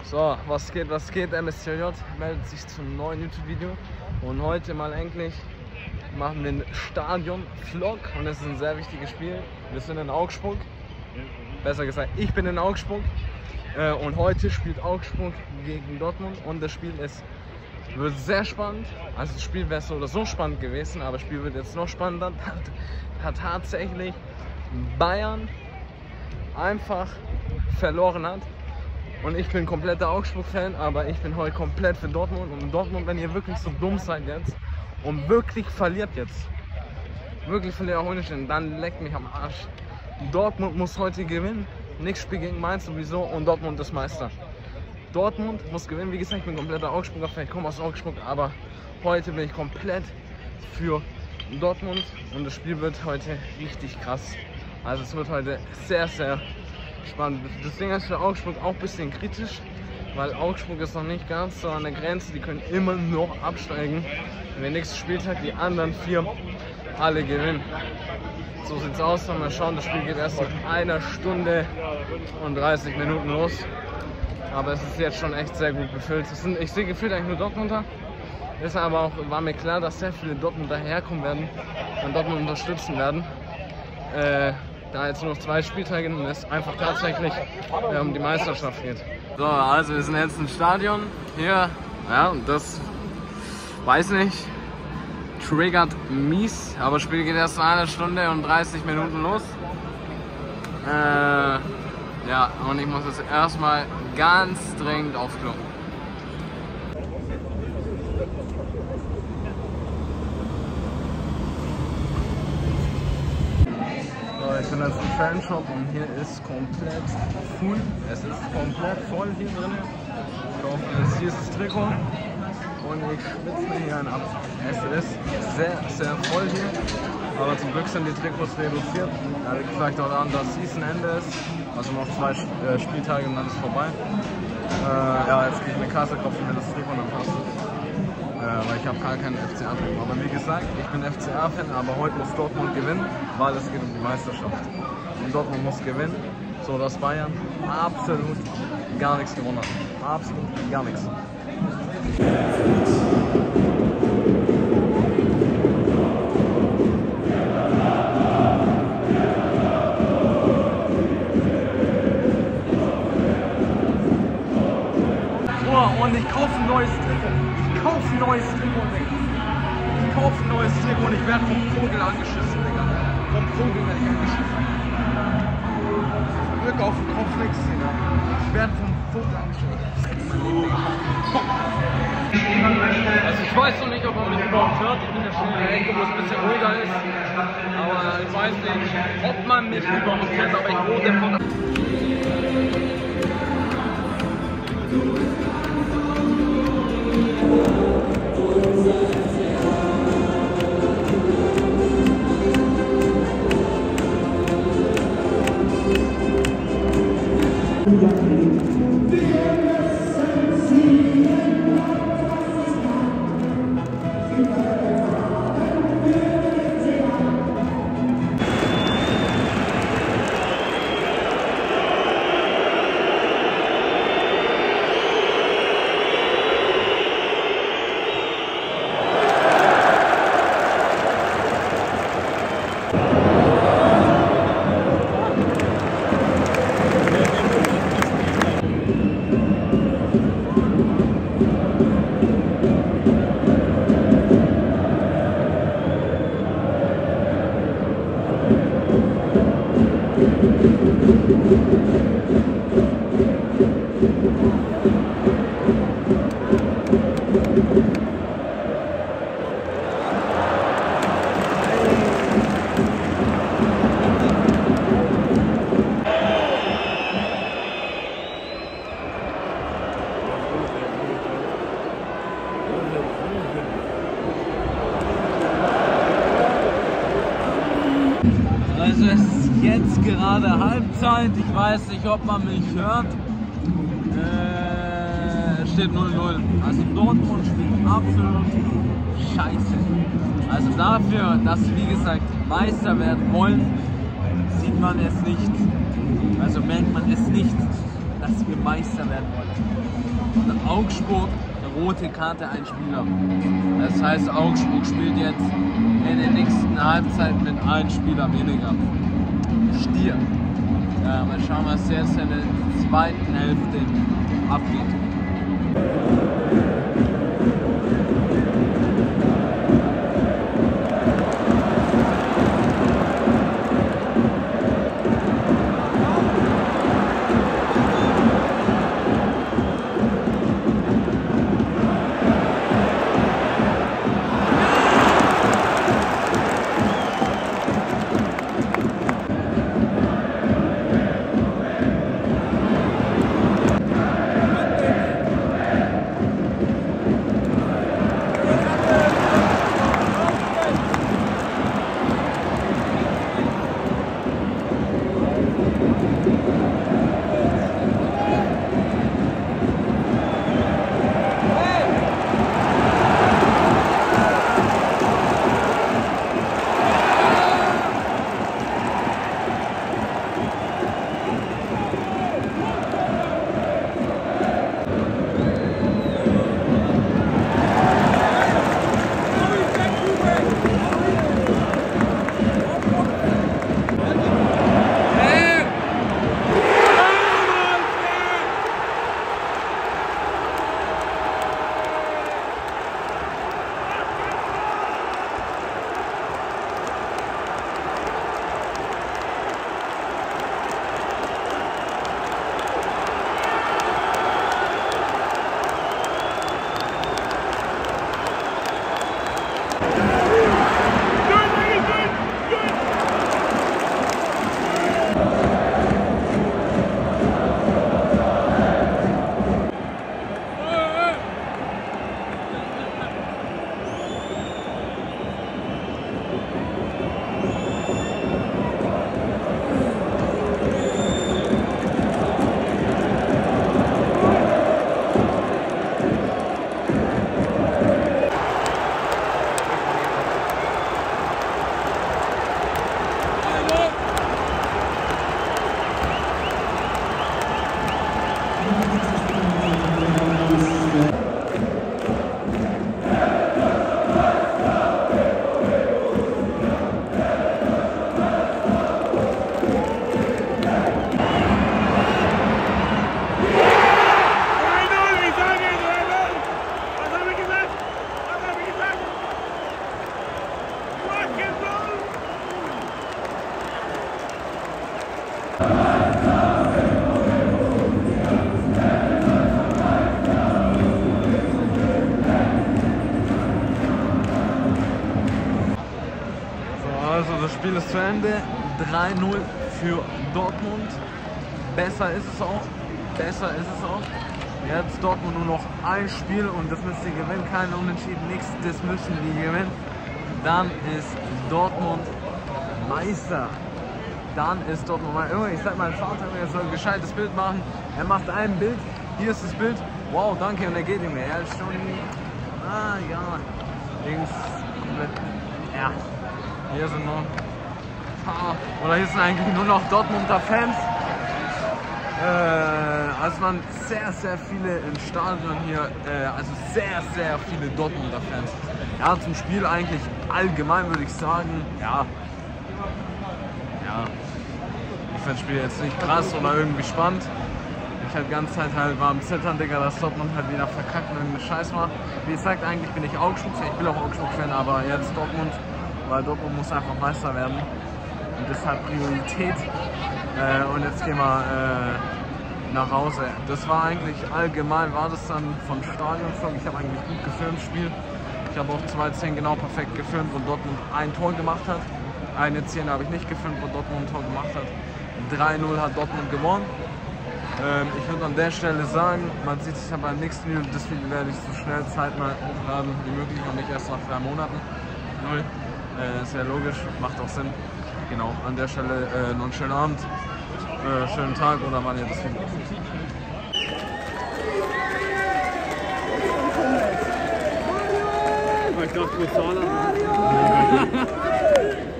So, was geht, MSCJ meldet sich zum neuen YouTube-Video und heute mal endlich machen wir einen Stadion-Vlog und es ist ein sehr wichtiges Spiel. Wir sind in Augsburg, besser gesagt, ich bin in Augsburg und heute spielt Augsburg gegen Dortmund und das Spiel wird sehr spannend. Also das Spiel wäre so oder so spannend gewesen, aber das Spiel wird jetzt noch spannender. Hat tatsächlich Bayern einfach verloren hat. Und ich bin kompletter Augsburg-Fan, aber ich bin heute komplett für Dortmund. Und Dortmund, wenn ihr wirklich so dumm seid jetzt und wirklich verliert jetzt, wirklich verliert auch ohne Stehen, dann leckt mich am Arsch. Dortmund muss heute gewinnen. Nächstes Spiel gegen Mainz sowieso und Dortmund ist Meister. Dortmund muss gewinnen. Wie gesagt, ich bin kompletter Augsburger Fan, ich komme aus Augsburg, aber heute bin ich komplett für Dortmund und das Spiel wird heute richtig krass. Also es wird heute sehr, sehr spannend. Deswegen ist für Augsburg auch ein bisschen kritisch, weil Augsburg ist noch nicht ganz so an der Grenze. Die können immer noch absteigen. Und der nächste Spieltag die anderen 4 alle gewinnen. So sieht's aus. Mal schauen, das Spiel geht erst in 1 Stunde und 30 Minuten los. Aber es ist jetzt schon echt sehr gut befüllt. Ich sehe gefühlt eigentlich nur Dortmunder. Ist aber auch, war mir klar, dass sehr viele Dortmunder herkommen werden und Dortmund unterstützen werden. Da jetzt nur noch 2 Spieltage und es einfach tatsächlich um die Meisterschaft geht. So, also wir sind jetzt im Stadion hier, ja, und das, weiß nicht, triggert mies, aber das Spiel geht erst in 1 Stunde und 30 Minuten los. Ja, und ich muss jetzt erstmal ganz dringend aufs Klo. Ich bin jetzt im Fanshop und hier ist komplett full. Es ist komplett voll hier drin. Hier ist das Trikot und ich schwitze mir hier einen ab. Es ist sehr, sehr voll hier. Aber zum Glück sind die Trikots reduziert. Wie gesagt, heute Abend das Season-Ende ist. Also noch 2 Spieltage und dann ist vorbei. Ja, jetzt gehe ich in die Kasse, kaufe mir das Trikot und dann passt es. Weil ich habe gar keinen FCA-Trikot. Aber wie gesagt, ich bin FCA-Fan, aber heute muss Dortmund gewinnen, weil es geht um die Meisterschaft. Und Dortmund muss gewinnen, so dass Bayern absolut gar nichts gewonnen hat. Absolut gar nichts. Und ich kaufe ein neues Trikot. Ich kaufe ein neues Trikot, Digga. Ich kaufe ein neues Trikot und ich werde vom Vogel angeschissen, Digga. Vom Vogel werde ich angeschissen. Glück auf den Kopf nix, Digga. Ich werde vom Vogel angeschissen. Also ich weiß noch nicht, ob man mich überhaupt hört. Ich bin ja schon in der Ecke, wo es ein bisschen ruhiger ist. Aber ich weiß nicht, ob man mich überhaupt hört, aber ich wurde von... Also es ist jetzt gerade Halbzeit, ich weiß nicht, ob man mich hört. Es steht 0-0. Also Dortmund spielt absolut scheiße. Also dafür, dass sie wie gesagt Meister werden wollen, sieht man es nicht. Also merkt man es nicht. dass ihr Meister werden wollt. Und Augsburg, rote Karte, ein Spieler. Das heißt, Augsburg spielt jetzt in der nächsten Halbzeit mit einem Spieler weniger. Stier. Ja, mal schauen, was jetzt in der zweiten Hälfte abgeht. Also das Spiel ist zu Ende, 3-0 für Dortmund. Besser ist es auch, Jetzt Dortmund nur noch ein Spiel und das müssen sie gewinnen, kein Unentschieden, nichts, das müssen die gewinnen. Dann ist Dortmund Meister. Ich sag meinem Vater, er soll ein gescheites Bild machen. Er macht ein Bild, hier ist das Bild, wow, danke, und er geht nicht mehr. Er ist schon, links, komplett, ja. Hier sind noch ein paar, oder hier sind eigentlich nur noch Dortmunder Fans. Also waren sehr viele im Stadion hier, also sehr viele Dortmunder Fans. Ja, zum Spiel eigentlich allgemein würde ich sagen, ja. Ich finde das Spiel jetzt nicht krass oder irgendwie spannend. Ich halt die ganze Zeit halt war am Zittern, Digga, dass Dortmund halt wieder verkackt und irgendeine Scheiß macht. Wie gesagt, eigentlich bin ich Augsburg-Fan, ich bin auch Augsburg-Fan, aber jetzt Dortmund, weil Dortmund muss einfach Meister werden. Und deshalb Priorität. Und jetzt gehen wir nach Hause. Das war eigentlich allgemein, war das dann vom Stadionvlog. Ich habe eigentlich gut gefilmt, Spiel. Ich habe auch 2 Szenen genau perfekt gefilmt, wo Dortmund ein Tor gemacht hat. Eine Szene habe ich nicht gefilmt, wo Dortmund ein Tor gemacht hat. 3-0 hat Dortmund gewonnen. Ich würde an der Stelle sagen, man sieht sich ja beim nächsten Video. Das Video werde ich so schnell zeitnah hochladen wie möglich und nicht erst nach 3 Monaten. Ist ja logisch, macht auch Sinn. Genau, an der Stelle noch einen schönen Abend, schönen Tag oder wann ihr das Video seht. Ich dachte,